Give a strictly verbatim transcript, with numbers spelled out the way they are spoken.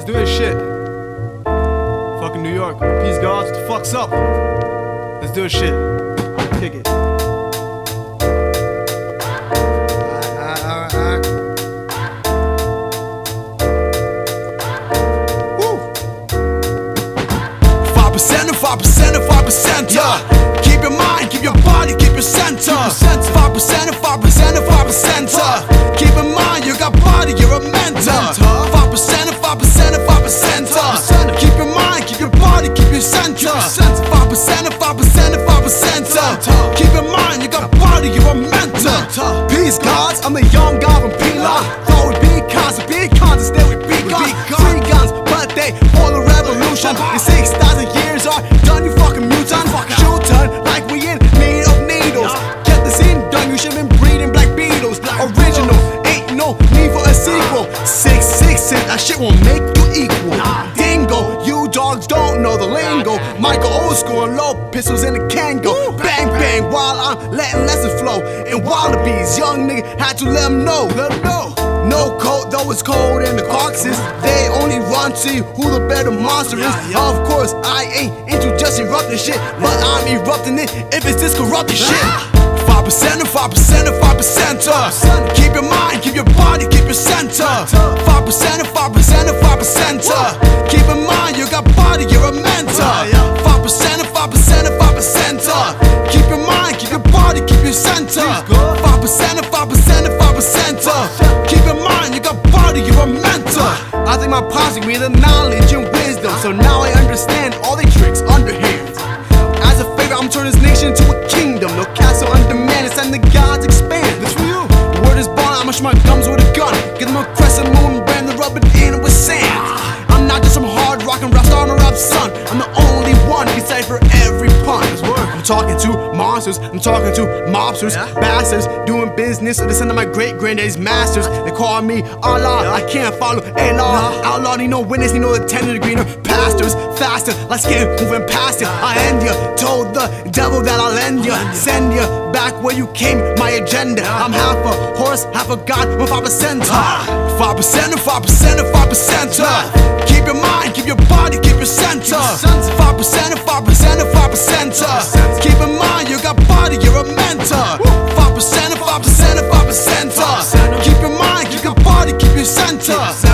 do this shit. Fucking New York. Peace gods, what the fuck's up? Let's do this shit. Kick it. Alright, alright, alright. Woo! Five percent and five percent and five percent. Yeah. Keep your mind, keep your body, keep your center. Five percent and five percent and five percent. Keep in mind, you got body, you're a mentor. Five percent and five percent and five percent. Keep your mind, keep your body, keep your center. Five percent and five percent and five percent. Keep in mind, you got body, you're a mentor. Peace gods, I'm a young guy from P-Line. Thought we'd be cons, be cons, instead we be guns. Three guns, but they all a revolution. In six thousand years are done, you fucking mutant. Shoot turn like we in need of needles. Get the scene done, you should been breeding black beetles. Original, ain't no need for a sequel. Six six six, that shit won't make you equal. Dingo, you dogs don't know the lingo. Michael old school and low pistols in the Kango. Bang bang while I'm letting lessons flow. And wallabies, young nigga had to let them know. Let them know. No coat, though it's cold in the carcasses. They only run to see who the better monster is. Of course, I ain't into just erupting shit, but I'm erupting it if it's this corrupted shit. Five percent and five percent and five percent. Keep your mind, keep your body, keep your center. Five percent and five percent and five percent. Keep in mind, you got body, you're a mentor. Five percent and five percent and five percent. Keep your mind, keep your body, keep your center. Five percent and five percent and five percent. Keep in mind, you got body, you're a mentor. I think my pops gave me the knowledge and wisdom, so now I understand all the tricks underhand. As a favor, I'm turning this nation into a kingdom. No castle under man, it's time the gods expand. That's for you. The word is born, I'ma shoot my gums with a gun. Give them a crescent moon, brand the rubber in with sand. I'm not just some hard rockin' rap star, I'm a rap son. I'm the only one who can decipher every pun. I'm talking to monsters, I'm talking to mobsters, yeah. Bastards, doing business with the son of my great granddaddy's masters. They call me Allah, yeah. I can't follow any law. Nah. Outlaw, need no witness, need no ten degree pastors. Faster, like skin moving past it. I end ya, told the devil that I'll end ya. Send ya back where you came, my agenda. I'm half a horse, half a god, with five percent. Five percent and five percent and five percent. Keep your mind, keep your body, keep your center. Five percent and five percent and five percent. Keep in mind, you got body, you're a mentor. Five percent and five percent and five percent. Keep your mind, keep your body, keep your center.